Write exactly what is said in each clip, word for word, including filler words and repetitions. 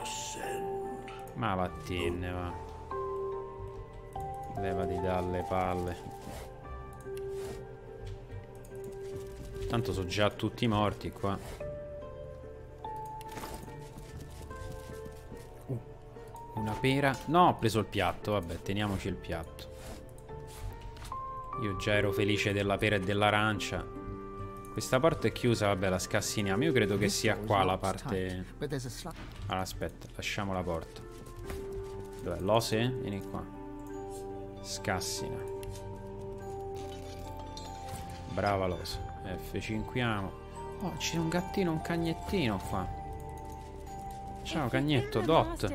Ma vattene, va. Levati dalle palle. Tanto sono già tutti morti qua. Uh, una pera. No, ho preso il piatto. Vabbè, teniamoci il piatto. Io già ero felice della pera e dell'arancia. Questa porta è chiusa, vabbè, la scassiniamo. Io credo che sia qua la parte... Allora, aspetta, lasciamo la porta. Dov'è? L'ose? Vieni qua. Scassina. Brava l'ose. F cinqueiamo. Oh, c'è un gattino, un cagnettino qua. Ciao cagnetto, Dot.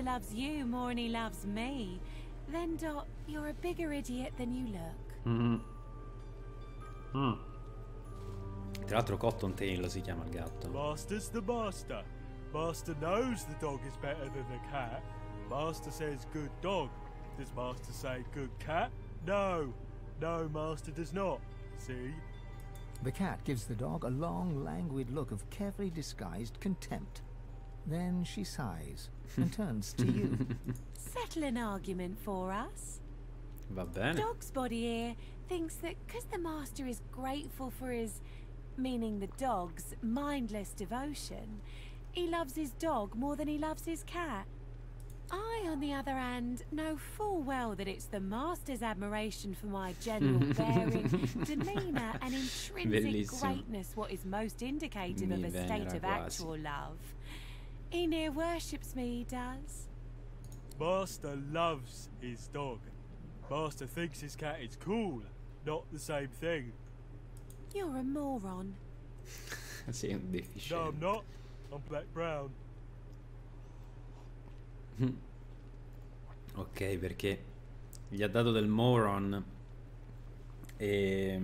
Mm. Mm. Tra l'altro Cottontail si chiama il gatto. Master's the master. Master knows the dog is better than the cat. Master says good dog. Does master say good cat? No. No, master does not. See? The cat gives the dog a long, languid look of carefully disguised contempt. Then she sighs and turns to you. Settle an argument for us. Va bene. Dog's body here thinks that because the master is grateful for his, meaning the dog's, mindless devotion, he loves his dog more than he loves his cat. I, on the other hand, know full well that it's the master's admiration for my general bearing, demeanour and intrinsic Bellissimo. greatness what is most indicative Mi of a state venera of quasi. actual love. He near worships me, he does. Master loves his dog. Master thinks his cat is cool. Not the same thing. You're a moron. Sei un No, deficiente. I'm not. I'm black brown. Ok, perché gli ha dato del moron e,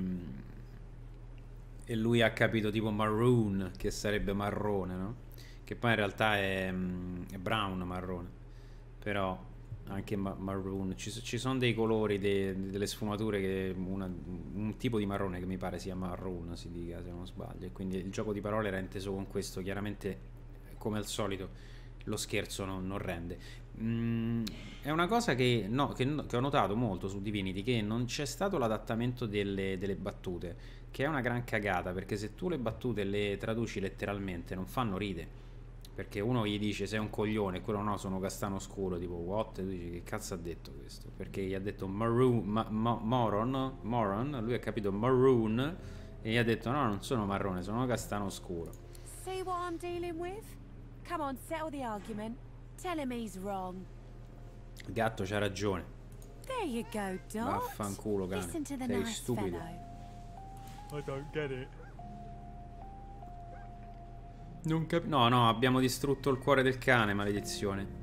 e lui ha capito tipo maroon, che sarebbe marrone, no? Che poi in realtà è, è brown, marrone. Però anche ma maroon, ci, ci sono dei colori, de, delle sfumature, che una, un tipo di marrone che mi pare sia maroon, si dica, se non sbaglio. E quindi il gioco di parole era inteso con questo. Chiaramente, come al solito, lo scherzo non, non rende. Mm, è una cosa che, no, che, che ho notato molto su Divinity, che non c'è stato l'adattamento delle, delle battute, che è una gran cagata, perché se tu le battute le traduci letteralmente non fanno ride, perché uno gli dice sei un coglione e quello no, sono castano scuro, tipo what? E tu dici che cazzo ha detto questo? Perché gli ha detto maroon, ma, ma, moron, moron, lui ha capito maroon e gli ha detto no, non sono marrone, sono castano scuro. See what I'm dealing with? Come on, settle the argument. Tell him he's wrong. Il gatto c'ha ragione. There you go, Dot. Vaffanculo, cane. Listen to the Sei nice stupido. fellow. I don't get it. Non cap- no, no, abbiamo distrutto il cuore del cane, maledizione.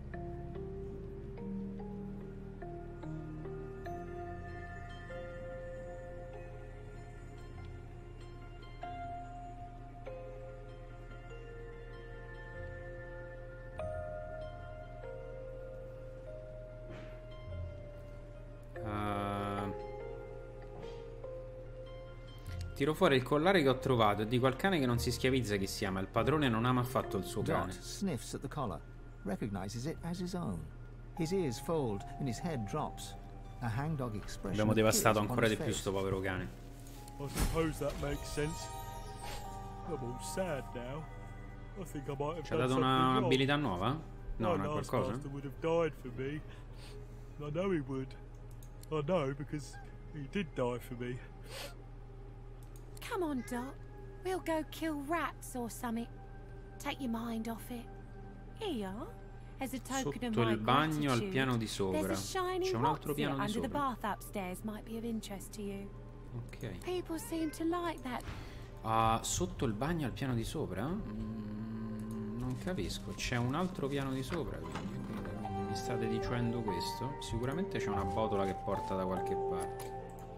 Tiro fuori il collare che ho trovato e dico al cane che non si schiavizza chi si ama. Il padrone non ama affatto il suo cane. Dot sniffs at the collar, recognizes it as his own. His ears fold and his head drops. A hangdog expression. Abbiamo devastato appears ancora on di his più face. sto povero cane. I suppose that makes sense. I'm all sad now. I think I might have Ci ha done dato something wrong. un'abilità nuova? No, My non è last qualcosa? master would have died for me. I know he would. I know because he did die for me. Come on, Dot. We'll go kill rats or something. Take your mind off it. Here you are. As a token of Sotto my il bagno al gratitude, piano di sopra. there's a shiny C'è un altro what's it piano di under the sopra. bath upstairs might be of interest to you. Ok. People seem to like that. Ah, sotto il bagno al piano di sopra? Mm, non capisco. C'è un altro piano di sopra, quindi, quindi mi state dicendo questo? Sicuramente c'è una botola che porta da qualche parte.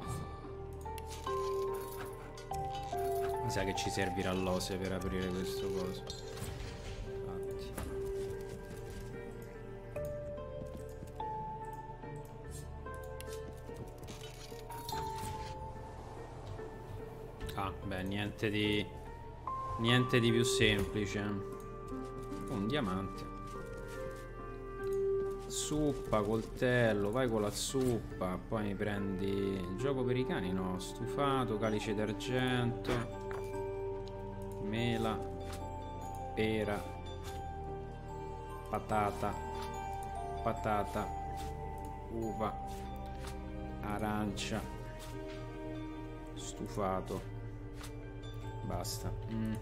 Mi sa che ci servirà l'ose per aprire questo coso. Infatti. Ah, beh, niente di... Niente di più semplice. Un diamante. Zuppa, coltello, vai con la zuppa. Poi mi prendi il gioco per i cani, no? Stufato, calice d'argento, mela, pera, patata, patata, uva, arancia, stufato. Basta. Mm-hmm.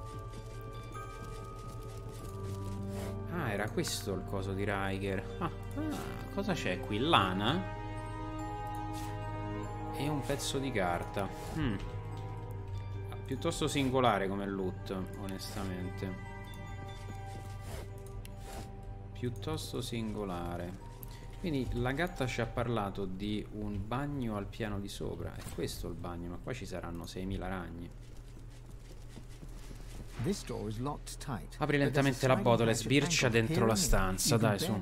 Ah, era questo il coso di Riker. Ah, ah, cosa c'è qui? Lana e un pezzo di carta. Mm. Piuttosto singolare come loot, onestamente. Piuttosto singolare. Quindi la gatta ci ha parlato di un bagno al piano di sopra. È questo il bagno, ma qua ci saranno seimila ragni. Apri lentamente la botola e sbircia dentro la stanza, dai, su.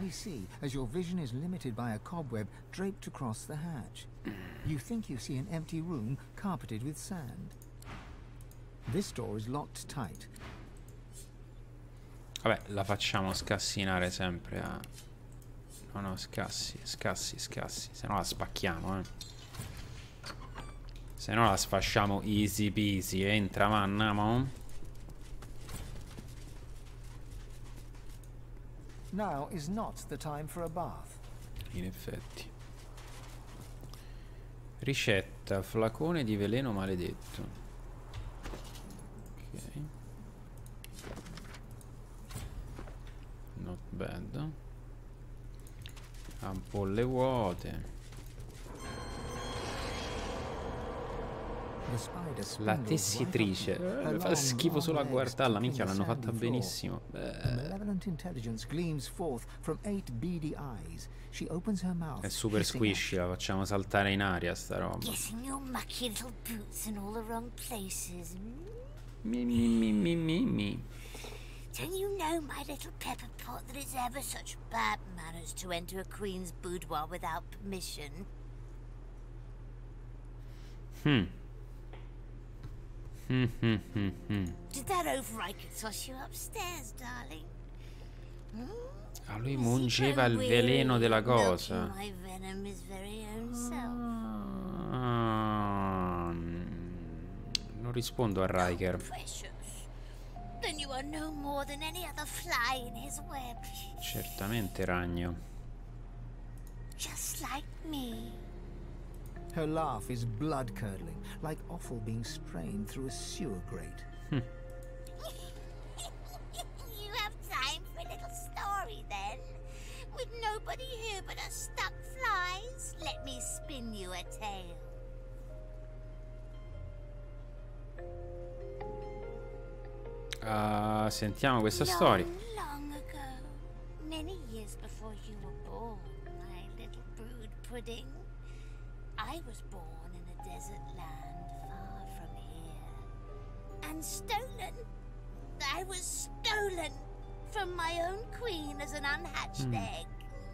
Vabbè, la facciamo scassinare sempre a... No, no, scassi, scassi, scassi. Se no la spacchiamo, eh. Se no la sfasciamo easy peasy. Entra, ma andiamo. Now is not the time for a bath. In effetti. Ricetta, flacone di veleno maledetto. Ok. Not bad. Ampolle vuote. La tessitrice. Eh, fa schifo solo a guardarla. Minchia, l'hanno fatta benissimo. È super squishy, la facciamo saltare in aria sta roba. Mi mi mi mi mi mi. Don't you know, my little pepper pot, that it's ever such bad manners to enter a queen's boudoir without permission? Hmm. Hmm, hmm, hmm, hmm. Did that override could toss you upstairs, darling? Hmm? Ah, lui mungeva il veleno della cosa. My venom is very own self. Ah, non rispondo a Riker. Precious. Then you are no more than any other fly in his web. Certamente ragno. Just like me. Her laugh is blood-curdling, like offal being strained through a sewer grate. You have time for a little story, then? With nobody here but us stuck flies? Let me spin you a tale. Uh, sentiamo questa storia. Long ago, many years before you were born, my little brood pudding, I was born in a desert land far from here. And stolen. I was stolen from my own queen as an unhatched Hmm. egg.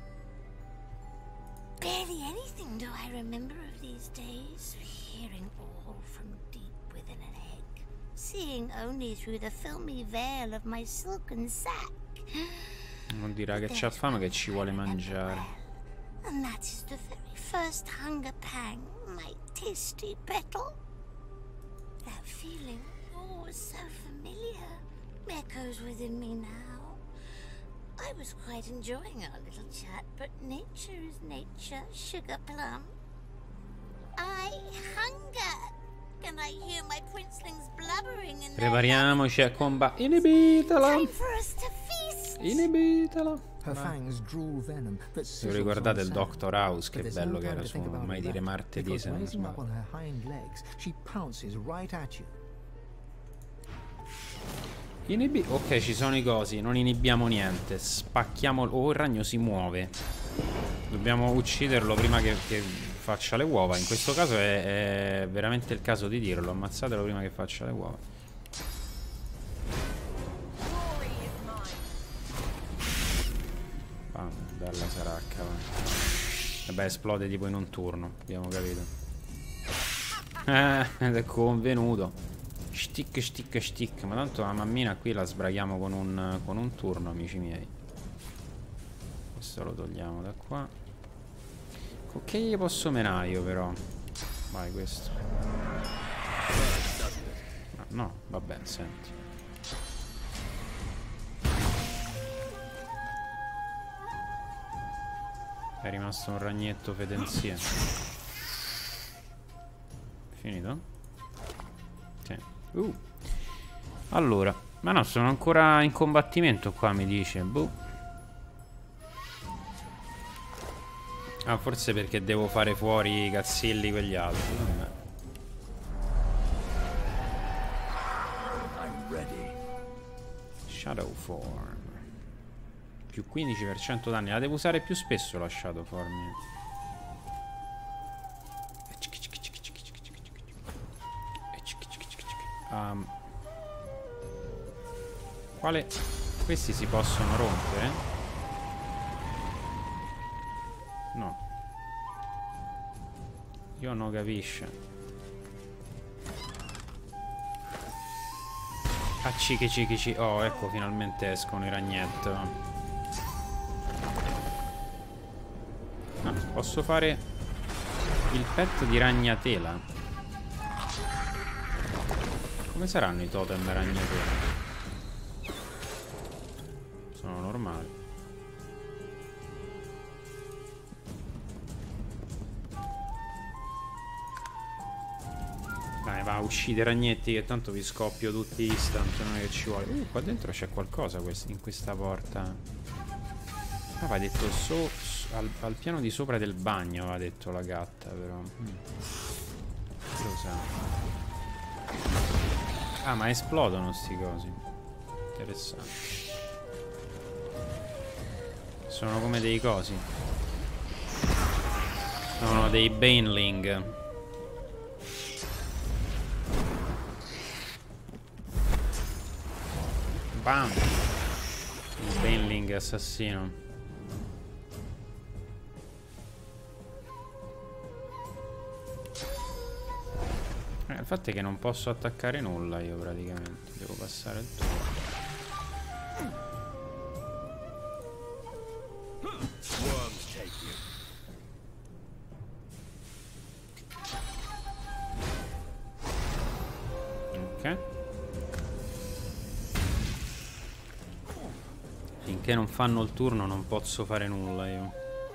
Barely anything do I remember of these days, hearing all from deep within an egg, seeing only through the filmy veil of my silken sack. Non dirà che c'ha fame, che ci vuole mangiare. And that is the very first hunger pang, my tasty petal. That feeling, oh, so familiar, echoes within me now. I was quite enjoying our little chat, but nature is nature, sugar plum. I hunger. Can I hear my princelings blubbering in their Prepariamoci a combattere. Inibitala! time for us to feast? Inibitala! Her fangs drool venom that Se sizzles vi ricordate on il sand. Doctor House, che But there's bello no che time era to su think about Mai that, dire martedì, because se non raising up sbaglio. on her hind legs, she pounces right at you. Inibi... Ok, ci sono i cosi, non inibiamo niente. Spacchiamo... Oh, il ragno si muove. Dobbiamo ucciderlo prima che, che faccia le uova. In questo caso è, è veramente il caso di dirlo. Ammazzatelo prima che faccia le uova. Ah, bella saracca. Vabbè, esplode tipo in un turno. Abbiamo capito. Eh, ed è convenuto. Stick, stick, stick. Ma tanto la mammina qui la sbraghiamo con un, con un turno, amici miei. Questo lo togliamo da qua. Con che gli posso menare io però? Vai questo. Ah, no, vabbè, senti. È rimasto un ragnetto fedenzia. Finito? Sì. Uh. Allora, ma no, sono ancora in combattimento qua, mi dice. Boh. Ah, forse perché devo fare fuori i cazzilli quegli altri. Vabbè. Shadow Form. Più quindici per cento danni. La devo usare più spesso la Shadow Form. Um, quale? Questi si possono rompere? No. Io non capisce. Ah, cichi cichi cichi. Oh, ecco, finalmente escono i ragnetti. Ah, posso fare il pet di ragnatela? Come saranno i totem ragnatela? Sono normali. Dai, va, uccidere ragnetti che tanto vi scoppio tutti instant, non è che ci vuole. Uh, qua dentro c'è qualcosa in questa porta. Ah, aveva detto so, so, al, al piano di sopra del bagno, aveva detto la gatta, però. Mm. Lo sa. Ah, ma esplodono sti cosi. Interessante. Sono come dei cosi. Sono dei Baneling. Bam! Il Baneling assassino. Eh, il fatto è che non posso attaccare nulla io praticamente. Devo passare il turno. Ok. Finché non fanno il turno non posso fare nulla io.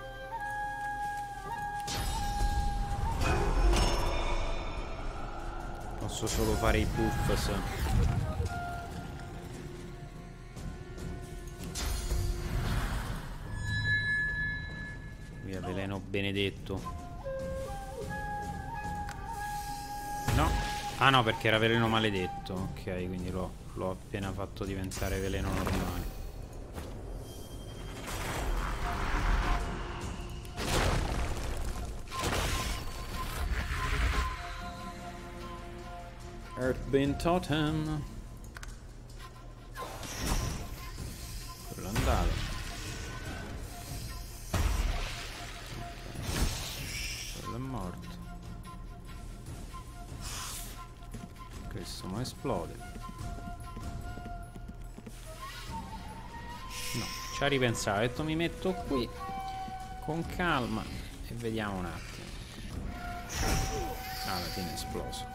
Posso solo fare i buffs. Via veleno benedetto. No. Ah no, perché era veleno maledetto. Ok, quindi l'ho appena fatto diventare veleno normale. Earthbane Totem. Quello è andato. Okay. Quello è morto. Questo non esplode. No, ci ha ripensato. Ha detto mi metto qui con calma e vediamo un attimo. Ah, alla fine è esploso.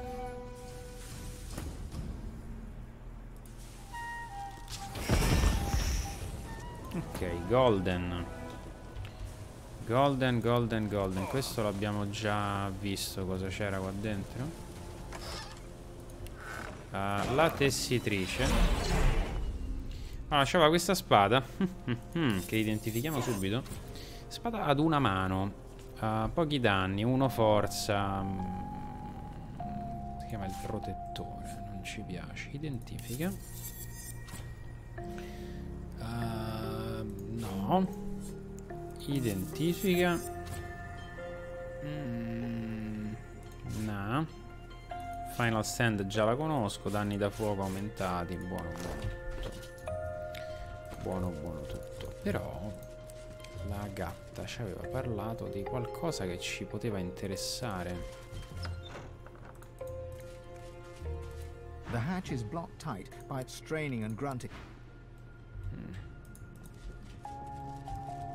Ok, golden. Golden, golden, golden. Questo l'abbiamo già visto cosa c'era qua dentro. Uh, la tessitrice. Allora, c'aveva questa spada che identifichiamo subito. Spada ad una mano. Uh, pochi danni, uno forza. Si chiama il protettore. Non ci piace. Identifica. Uh, no. Identifica. Mm, no. Final Stand già la conosco. Danni da fuoco aumentati. Buono, buono tutto. Buono, buono tutto. Però la gatta ci aveva parlato di qualcosa che ci poteva interessare. The hatch is blocked tight by its straining and grunting. Mm.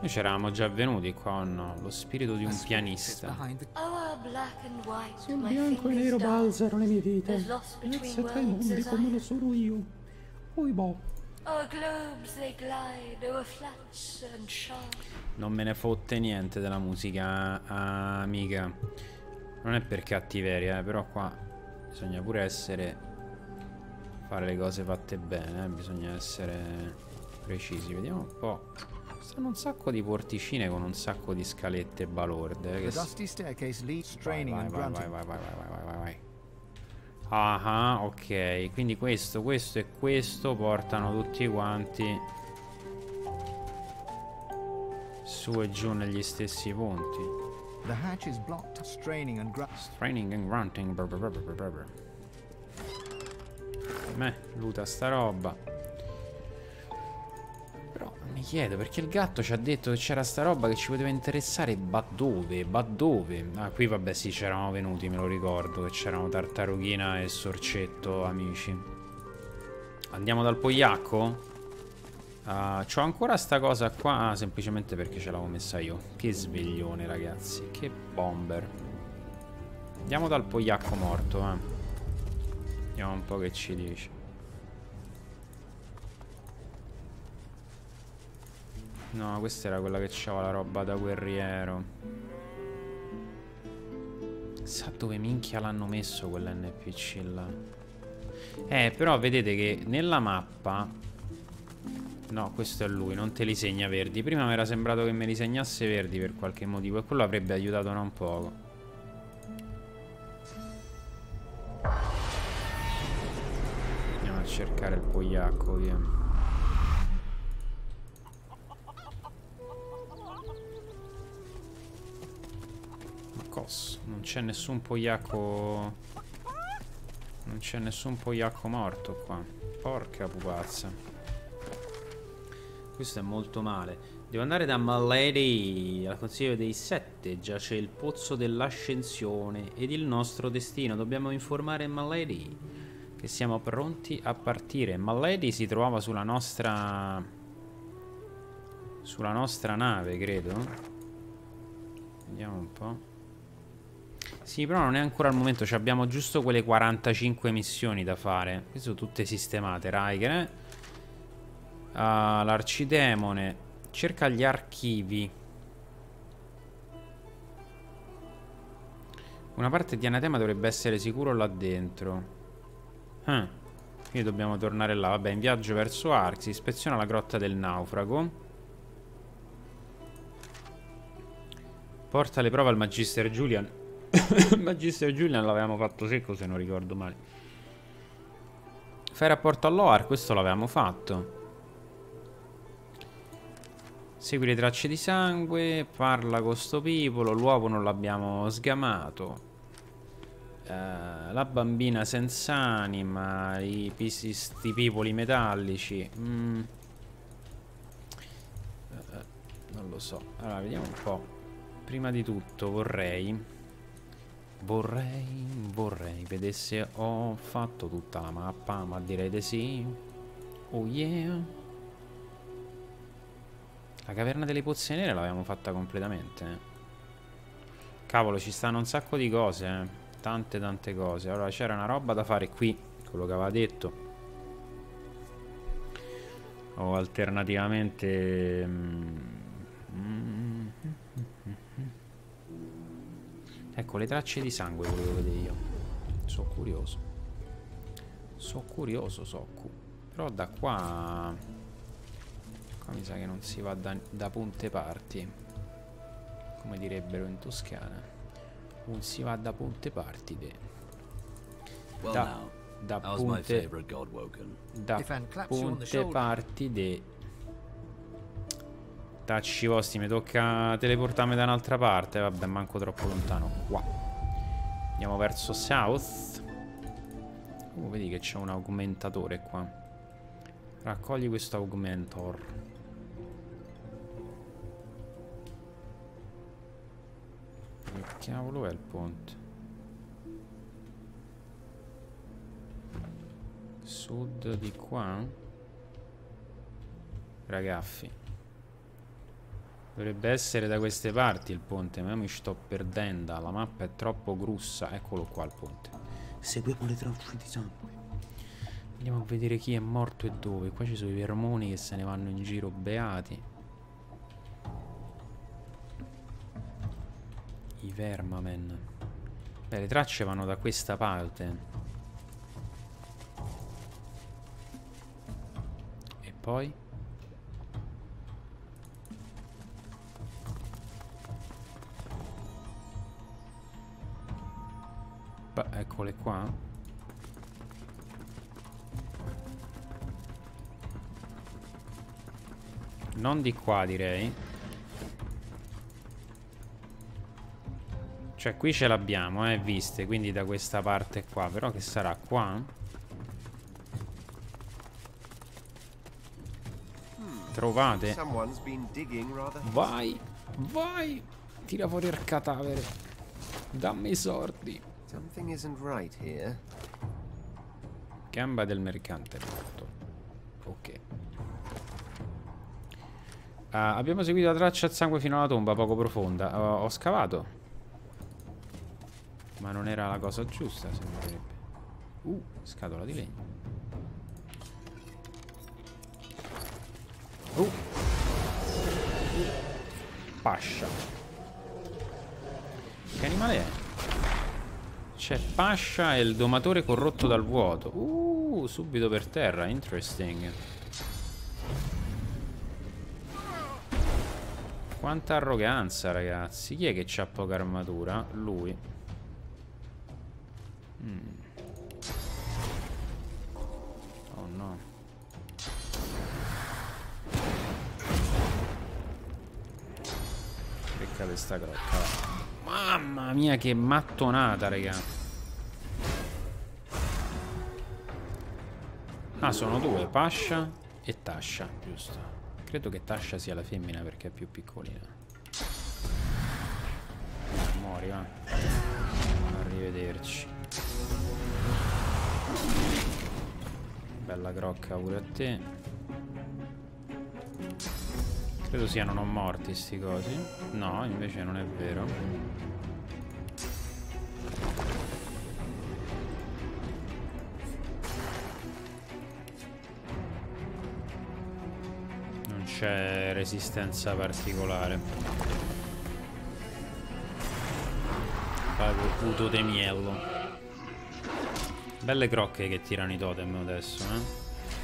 Noi c'eravamo già venuti qua o no? Lo spirito di un pianista. Behind the Oh, black and white, Sul my bianco e fingers nero dark. balzano le mie dita. There's lost between Grazie tra i worlds mondi as come I- lo sono io. Poi boh. Our globes they glide over flats and sharp. Non me ne fotte niente della musica, amica. Non è per cattiveria, eh, però qua bisogna pure essere... fare le cose fatte bene, eh. Bisogna essere precisi. Vediamo un po'. Stanno un sacco di porticine con un sacco di scalette balorde. eh, the Che s- dusty staircase leads, vai, straining vai, and vai, vai, grunting. vai, vai, vai, vai, vai, vai. Ah, ah, ok. Quindi questo, questo e questo portano tutti quanti su e giù negli stessi punti. The hatch is blocked, straining and grunting. Straining and grunting. brr, brr, brr, brr, brr. Meh, luta sta roba. Però mi chiedo perché il gatto ci ha detto che c'era sta roba che ci poteva interessare. Ma dove? Ma dove? Ah, qui vabbè sì, c'eravamo venuti, me lo ricordo. Che c'erano Tartarughina e Sorcetto amici. Andiamo dal Pogliacco? Uh, c'ho ancora sta cosa qua. Ah, semplicemente perché ce l'avevo messa io. Che sveglione, ragazzi. Che bomber. Andiamo dal Pogliacco morto, eh. Vediamo un po' che ci dice. No, questa era quella che c'aveva la roba da guerriero. Sa dove minchia l'hanno messo quell'N P C là. Eh, però vedete che nella mappa... No, questo è lui, non te li segna verdi. Prima mi era sembrato che me li segnasse verdi per qualche motivo, e quello avrebbe aiutato non poco. Andiamo a cercare il Pogliacco, via. Ma cos, non c'è nessun Pogliacco. Non c'è nessun Pogliacco morto qua. Porca pupazza. Questo è molto male. Devo andare da Malady al Consiglio dei Sette. Già c'è il pozzo dell'ascensione ed il nostro destino. Dobbiamo informare Malady che siamo pronti a partire. Malady si trovava sulla nostra sulla nostra nave, credo. Vediamo un po'. Sì, però non è ancora il momento. Ci abbiamo giusto quelle quarantacinque missioni da fare. Queste sono tutte sistemate, Riker, eh? Uh, l'arcidemone. Cerca gli archivi. Una parte di anatema dovrebbe essere sicuro là dentro. Ah, quindi dobbiamo tornare là. Vabbè, in viaggio verso Arx. Ispeziona la grotta del naufrago. Porta le prove al Magister Julian. Il Magister Julian l'avevamo fatto secco, se non ricordo male. Fai rapporto all'Oar. Questo l'avevamo fatto. Segui le tracce di sangue. Parla con sto pipolo. L'uovo non l'abbiamo sgamato. Uh, la bambina senza anima. I pisi, sti pipoli metallici. mm. uh, Non lo so. Allora vediamo un po'. Prima di tutto vorrei Vorrei Vorrei vedesse. Ho fatto tutta la mappa. Ma direi di sì. Oh yeah. La caverna delle pozze nere l'avevamo fatta completamente. Cavolo, ci stanno un sacco di cose, eh. Tante tante cose. Allora c'era una roba da fare qui, quello che aveva detto. O alternativamente mm, ecco, le tracce di sangue volevo vedere io. Sono curioso. Sono curioso, so cu Però da qua Qua mi sa che non si va da, da punte parti, come direbbero in Toscana. Non si va da punte parti de. Well Da, now, da how's my punte favorite Godwoken? Da If Anne claps you on the punte shoulder. parti de. Tacci vostri, mi tocca teleportarmi da un'altra parte. Vabbè, manco troppo lontano. Qua andiamo verso south. Oh, vedi che c'è un augmentatore qua. Raccogli questo augmentor. Che cavolo è il ponte? Sud di qua? Ragazzi, Dovrebbe essere da queste parti il ponte, ma io mi sto perdendo. La mappa è troppo grussa. Eccolo qua il ponte. Seguiamo le tracce di sangue. Andiamo a vedere chi è morto e dove. Qua ci sono i vermoni che se ne vanno in giro beati. I vermamen. Beh, le tracce vanno da questa parte. E poi? Beh, eccole qua. Non di qua, direi. Cioè, qui ce l'abbiamo, eh, viste. Quindi da questa parte qua. Però che sarà qua? Trovate? Vai, vai. Tira fuori il cadavere. Dammi i sordi. Something isn't right here. Gamba del mercante morto. Ok. Uh, abbiamo seguito la traccia al sangue fino alla tomba poco profonda. Uh, ho scavato. Ma non era la cosa giusta, sembrerebbe. Uh, scatola di legno. Uh. Pascia. Che animale è? C'è Pascia e il domatore corrotto dal vuoto. Uh, subito per terra. Interesting. Quanta arroganza, ragazzi. Chi è che c'ha poca armatura? Lui. Mm. Oh no. Beccate sta crocca. Mamma mia, che mattonata, raga. Ah, sono due, Pascia e Tascia, giusto. Credo che Tascia sia la femmina perché è più piccolina. Muori, va. Arrivederci. Bella crocca pure a te. Credo siano non morti sti cosi. No, invece non è vero. Non c'è resistenza particolare. Pago puto temiello. Belle crocche che tirano i totem adesso, eh.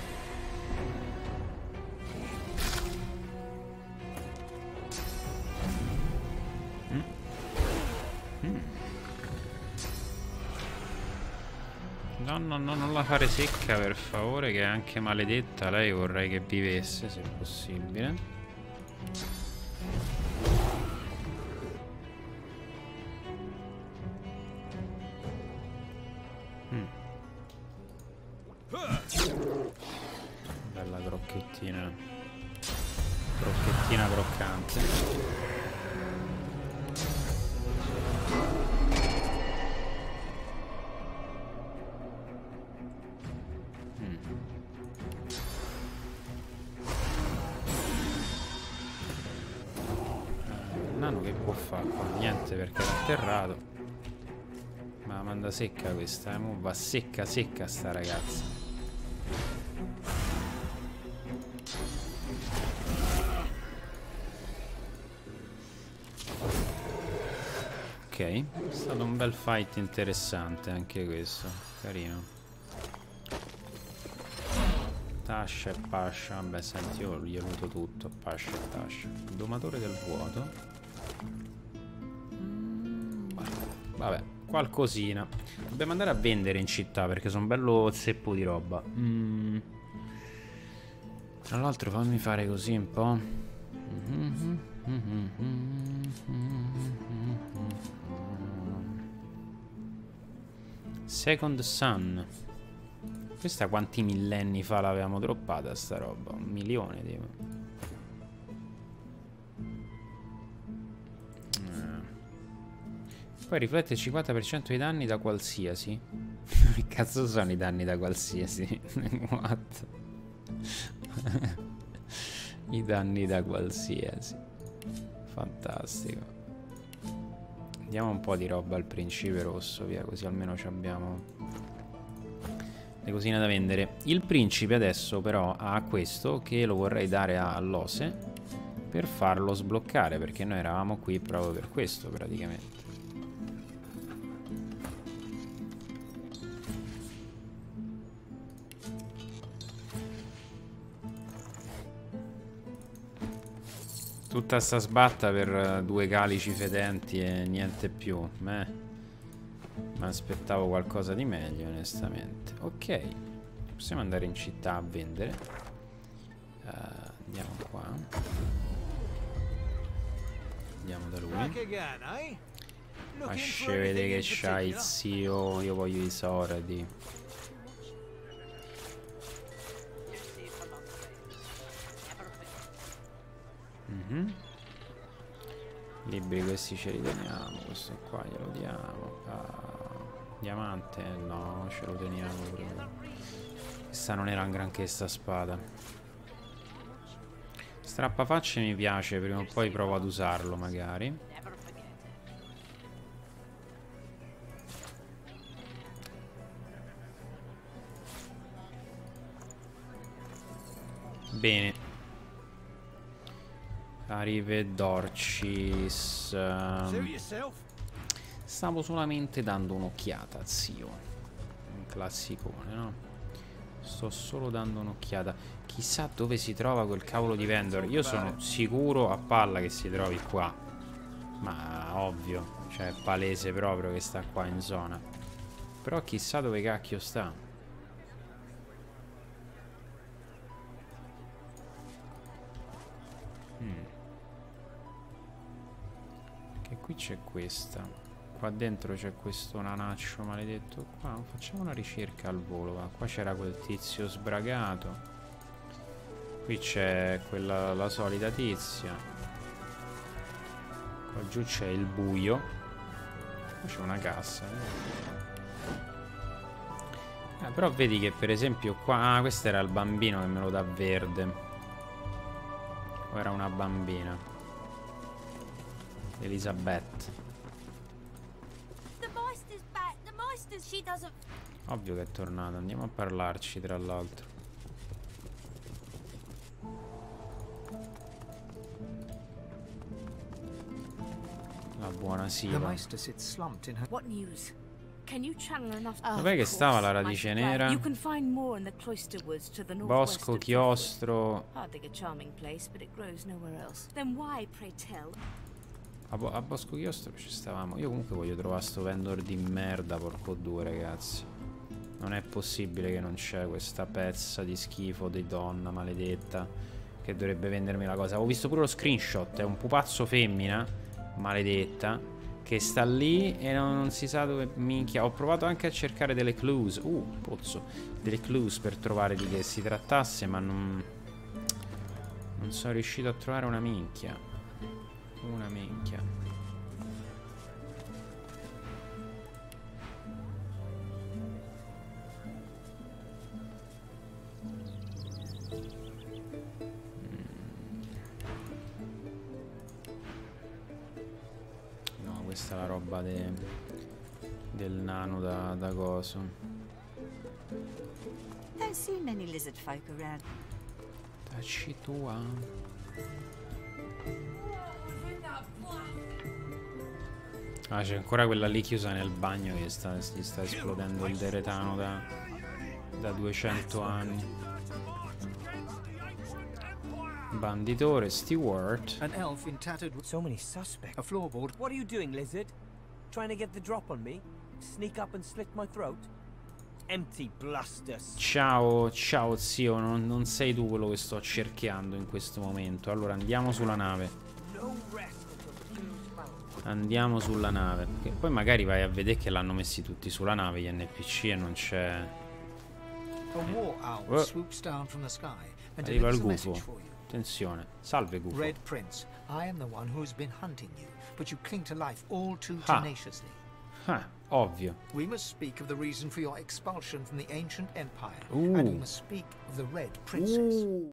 No, no, no, non la fare secca per favore, che è anche maledetta. Lei vorrei che vivesse, se possibile. Mm. Bella crocchettina. Crocchettina croccante. Niente perché era atterrato. Ma manda secca questa, eh? Mo va secca secca sta ragazza. Ok, è stato un bel fight interessante anche questo. Carino. Tascia e Pascia. Vabbè, senti, io gli ho avuto tutto. Pascia e Tascia. Il domatore del vuoto. Vabbè, qualcosina. Dobbiamo andare a vendere in città perché sono bello zeppo di roba. Mm. Tra l'altro fammi fare così un po'. Second Sun. Questa quanti millenni fa l'avevamo droppata sta roba? Un milione, tipo. Poi riflette il cinquanta per cento dei danni da qualsiasi. Che cazzo sono i danni da qualsiasi? What? I danni da qualsiasi. Fantastico. Diamo un po' di roba al principe rosso, via, così almeno ci abbiamo le cosine da vendere. Il principe adesso però ha questo che lo vorrei dare a Lose per farlo sbloccare, perché noi eravamo qui proprio per questo praticamente. Tutta sta sbatta per due calici fedenti e niente più. Beh, mi aspettavo qualcosa di meglio, onestamente. Ok, possiamo andare in città a vendere. Uh, andiamo qua. Andiamo da lui. Lasci vedere che c'hai, zio. Io voglio i soldi. Mm-hmm. Libri questi ce li teniamo. Questo qua glielo diamo. Ah, diamante? No, ce lo teniamo proprio. Questa non era un granché sta spada. Strappafacce mi piace, prima o poi provo ad usarlo magari. Bene. Arrivedercis. Um, stavo solamente dando un'occhiata, zio. Un classicone, no? Sto solo dando un'occhiata. Chissà dove si trova quel cavolo di vendor. Io sono sicuro a palla che si trovi qua. Ma ovvio, cioè è palese proprio che sta qua in zona. Però chissà dove cacchio sta. Hmm. E qui c'è questa. Qua dentro c'è questo nanaccio maledetto. Qua facciamo una ricerca al volo, va. Qua c'era quel tizio sbragato. Qui c'è quella, la solita tizia. Qua giù c'è il buio. Qua c'è una cassa, eh. Eh, però vedi che per esempio qua... Ah, questo era il bambino che me lo dà verde. O era una bambina? Elisabeth. Ovvio che è tornata. Andiamo a parlarci tra l'altro. La buona Siva. Dov'è che stava la radice nera? Bosco, chiostro. A, Bo a Bosco Chiostro ci stavamo. Io comunque voglio trovare sto vendor di merda, porco due, ragazzi. Non è possibile che non c'è questa pezza di schifo di donna maledetta che dovrebbe vendermi la cosa. Ho visto pure lo screenshot. È un pupazzo femmina maledetta che sta lì e non, non si sa dove minchia. Ho provato anche a cercare delle clues. Uh, pozzo. Delle clues per trovare di che si trattasse, ma non... Non sono riuscito a trovare una minchia. Una minchia. Mm. No, questa è la roba de, del nano da, da coso. Don't see many lizard folk around. Tacci tua. Ah, c'è ancora quella lì chiusa nel bagno che sta, gli sta esplodendo il deretano da, da duecento anni. Banditore, steward. An elf in tattered with so many suspects. A floorboard. What are you doing, lizard? Trying to get the drop on me? Sneak up and slit my throat? Empty blusters. Ciao, ciao zio, non, non sei tu quello che sto cercando in questo momento. Allora andiamo sulla nave. Andiamo sulla nave. Perché poi magari vai a vedere che l'hanno messi tutti sulla nave gli N P C e non c'è. Oh. Arriva il gufo. Attenzione. Salve gufo. Red Prince, I am the one who has been hunting you, but you cling to life all too tenaciously. Ah, ovvio. We must speak of the reason for your expulsion from the ancient empire, Ooh. and we must speak of the Red Princess. Ooh.